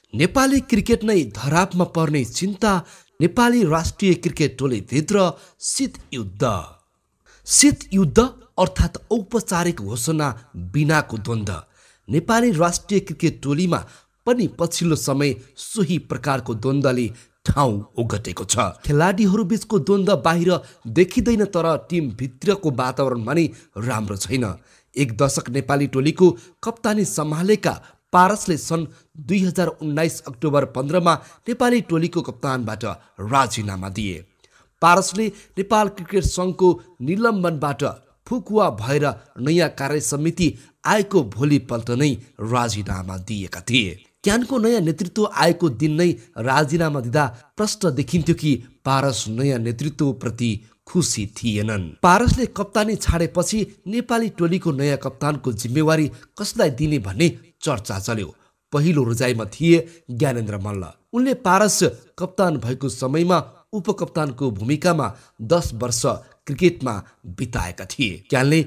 Nepali cricket नै धरापमा पर्ने चिन्ता, नेपाली राष्ट्रिय क्रिकेट टोलीभित्र शीतयुद्ध अर्थात् औपचारिक घोषणा बिनाको द्वन्द्व नेपाली राष्ट्रिय क्रिकेट टोलीमा पनि पछिल्लो समय सोही प्रकारको द्वन्द्वले ठाउँ ओगटेको छ। खेलाडीहरू बीचको द्वन्द्व बाहिर देखिँदैन, तर टिम भित्रको वातावरणमा नै राम्रो छैन। एक दशक नेपाली टोलीको कप्तानी सम्हालेका पारसले सन् 2019 अक्टोबर 15 नेपाली टोलीको कप्तानबाट राजीनामा दिए। पारसले नेपाल क्रिकेट सङ्घको निलम्बनबाट फुकुवा भएर नयाँ कार्य समिति आएको भोलिपल्ट नै राजीनामा दिएका थिए। क्यानको नयाँ नेतृत्व आएको दिन नै राजीनामा दिँदा प्रश्न देखिन्थ्यो कि पारस नयाँ नेतृत्वप्रति खुसी थिएनन्। पारसले कप्तानी छाडेपछि नेपाली टोलीको नयाँ कप्तानको जिम्मेवारी कसलाई दिने भन्ने चर्चा चल्यो। पहिलो रोजाइमा थिए ज्ञानेन्द्र मल्ल। उनले पारस कप्तान भएको समयमा उपकप्तानको भूमिकामा 10 वर्ष क्रिकेटमा बिताएका थिए। क्यानले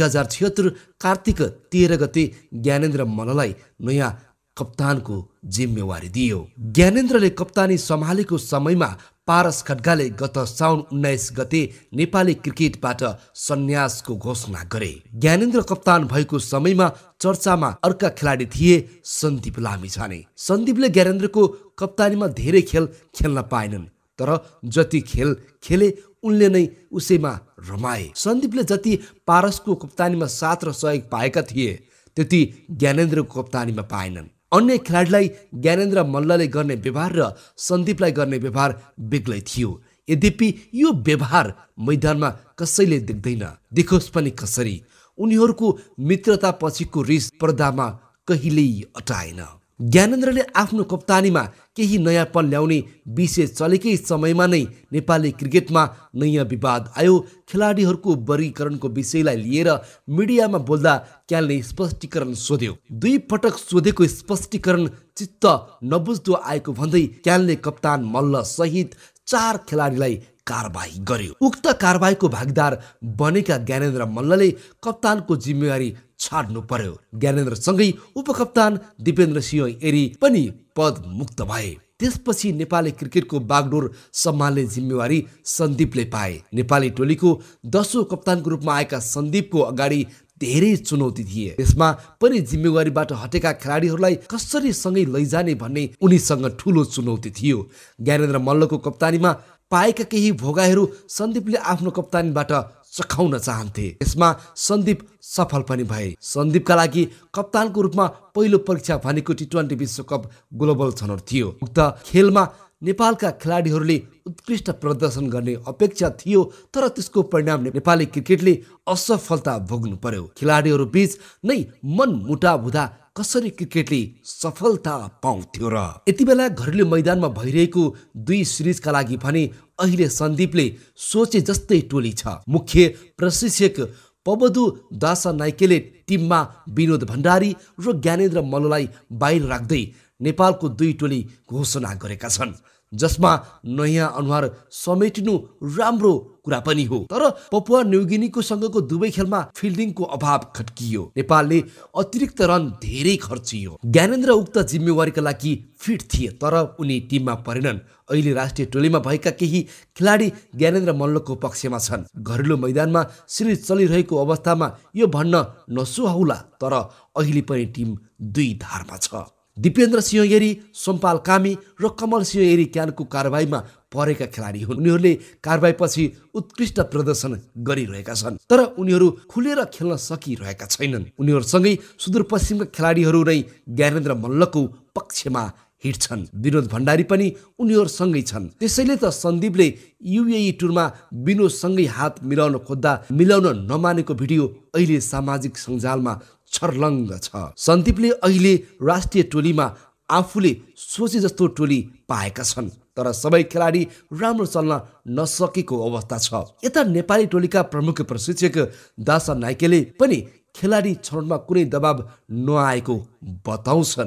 2076 कार्तिक 13 गते ज्ञानेन्द्र मल्ललाई नयाँ कप्तानको जिम्मेवारी दियो। ज्ञानेन्द्रले कप्तानी सम्हालेको समयमा पारस खड्काले गत साउन 19 गते नेपाली क्रिकेटबाट सन्यासको घोषणा गरे। ज्ञानेन्द्र कप्तान भएको समयमा चर्चामा अर्का खेलाडी थिए सन्दीप लामिछाने। सन्दीपले ज्ञानेन्द्रको कप्तानीमा धेरै खेल खेल्न पाएनन्, तर जति खेल खेले उनले नै उसैमा रमाए। सन्दीपले जति पारसको कप्तानीमा साथ र सहयोग पाएका थिए त्यति ज्ञानेन्द्रको कप्तानीमा पाएनन्। अन्य खेलाडीलाई ज्ञानेन्द्र मल्लले गर्ने व्यवहार र सन्दीपलाई गर्ने व्यवहार बेग्लै थियो। यद्यपि यो व्यवहार मैदानमा कसैले देख्दैन, देखोस् पनि कसरी। उनीहरूको मित्रता पछिको रिस पर्दामा कहिल्यै अटाएन। ज्ञानेन्द्रले आफ्नो कप्तानीमा केही नयाँपन ल्याउने विषय चलेकै समयमा नै नेपाली क्रिकेटमा नयाँ विवाद आयो। खेलाडीहरूको वर्गीकरणको विषयलाई लिएर मिडियामा बोल्दा क्यानले स्पष्टीकरण सोध्यो। 2 पटक सोधेको स्पष्टीकरण चित्त नबुझ्दो आएको भन्दै क्यानले कप्तान मल्ल सहित 4 खेलाडीलाई कारबाही गर्यो। उक्त कारबाहीको भागीदार बनेका ज्ञानेन्द्र मल्लले कप्तानको जिम्मेवारी छाड्नु पर्यो। ज्ञानेन्द्रसँगै उपकप्तान दिपेन्द्र सिंह एरी पनि पद मुक्त भए। त्यसपछि नेपाली क्रिकेटको बागडोर सम्हाल्ने जिम्मेवारी सन्दीपले पाए। नेपाली टोलीको 10औं कप्तानको रूपमा आएका सन्दीपको अगाडि धेरै चुनौती थिए। त्यसमा पनि जिम्मेवारीबाट हटेका खेलाडीहरूलाई कसरी सँगै लैजाने भन्ने उनीसँग ठूलो चुनौती थियो। ज्ञानेन्द्र मल्लको कप्तानीमा पाएका केही भोगाहरू सन्दीपले आफ्नो कप्तानीबाट चखाउन चाहन्थे। यसमा सन्दीप सफल पनि भए। सन्दीपका लागि कप्तानको रूपमा पहिलो परीक्षा भनेको T20 विश्वकप ग्लोबल छनौट थियो। उक्त खेलमा नेपालका खेलाडीहरूले उत्कृष्ट प्रदर्शन गर्ने अपेक्षा थियो, तर त्यसको परिणाम नेपाली क्रिकेटले असफलता भोग्नु पर्यो। खेलाडीहरू बीच नै मनमुटाव हुँदा कसरी क्रिकेटले सफलता पाउँथ्यो र? यति बेला घरेलु मैदानमा भइरहेको 2 सिरिजका लागि भने अहिले सन्दीपले सोचे जस्तै टोली छ। मुख्य प्रशिक्षक पबदु दासा नाइकेले टिममा विनोद भण्डारी र ज्ञानेन्द्र मल्ललाई बाहिर राख्दै नेपालको 2 टोली घोषणा गरेका छन्, जसमा नयाँ अनुहार समेटिनु राम्रो कुरा पनि हो। तर पपुवा न्युगिनीको सँगको 2 खेलमा फिल्डिङको अभाव खट्कियो। नेपालले अतिरिक्त रन धेरै खर्चियो। ज्ञानेन्द्र उक्त जिम्मेवारीका लागि फिट थिए, तर उनी टिममा परेनन्। अहिले राष्ट्रिय टोलीमा भएका केही खेलाडी ज्ञानेन्द्र मल्लको पक्षमा छन्। घरेलु मैदानमा सिरिज चलिरहेको अवस्थामा यो भन्न नसुहाउला, तर अहिले पनि टिम 2 धारमा छ। दिपेन्द्र सिंह एरी, सोमपाल कामी र कमल सिंह एरी क्यानको कारबाहीमा परेका खेलाडी हुन्। उनीहरूले कारबाहीपछि उत्कृष्ट प्रदर्शन गरिरहेका छन्, तर उनीहरू खुलेर खेल्न सकिरहेका छैनन्। उनीहरूसँगै सुदूरपश्चिमका खेलाडीहरू नै ज्ञानेन्द्र मल्लको पक्षमा हिँड्छन्। विनोद भण्डारी पनि उनीहरूसँगै छन्। त्यसैले त सन्दीपले UAE टुरमा विनोदसँगै हात मिलाउन खोज्दा मिलाउन नमानेको भिडियो अहिले सामाजिक सञ्जालमा छर्लङ्ग छ। सन्दीपले अहिले राष्ट्रिय टोलीमा आफूले सोचे जस्तो टोली पाएका छन्, तर सबै खेलाडी राम्रो चल्न नसकेको अवस्था छ। यता नेपाली टोलीका प्रमुख प्रशिक्षक दासा नाइकेले पनि खेलाडी छनौटमा कुनै दबाब नआएको बताउँछन्,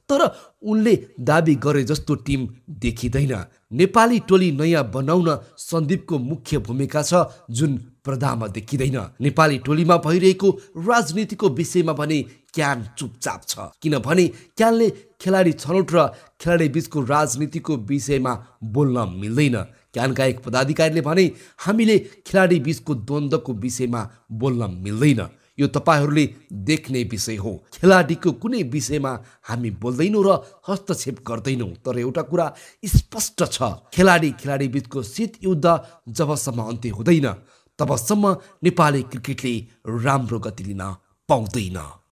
तर उनले दाबी गरे जस्तो टिम देखिँदैन। नेपाली टोली नयाँ बनाउन सन्दीपको मुख्य भूमिका छ, जुन पर्दामा देखिँदैन। नेपाली टोलीमा भइरहेको राजनीतिको विषयमा भने क्यान चुपचाप छ, किनभने क्यानले खेलाडी छनौट र खेलाडी बीचको राजनीतिको विषयमा बोल्न मिल्दैन। क्यानका एक पदाधिकारीले भने, हामीले खेलाडी बीचको द्वन्द्वको विषयमा बोल्न मिल्दैन, यो तपाईहरूले देख्ने विषय हो। खेलाडीको कुनै विषयमा हामी बोल्दैनौँ र हस्तक्षेप गर्दैनौँ। तर एउटा कुरा स्पष्ट छ, खेलाडी बीचको शीत युद्ध जबसम्म अन्त्य हुँदैन तबसम्म नेपाली क्रिकेटले राम्रो गति लिन पाउँदैन।